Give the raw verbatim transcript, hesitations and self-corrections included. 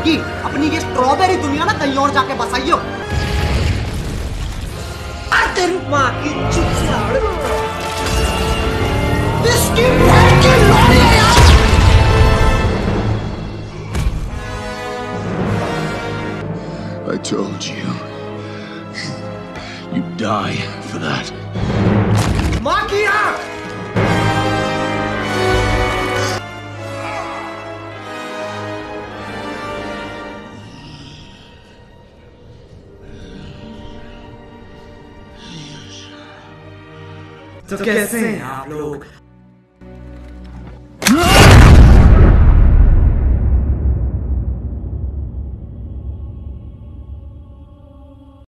माकी, अपनी ये स्ट्रॉबेरी दुनिया ना कहीं और जाके बसाइयो। तेरी माँ की चुचाड़ इसकी बहन की लौड़ी है यार। I told you. You die for that. माँ की आँख! तो कैसे हैं आप लोग?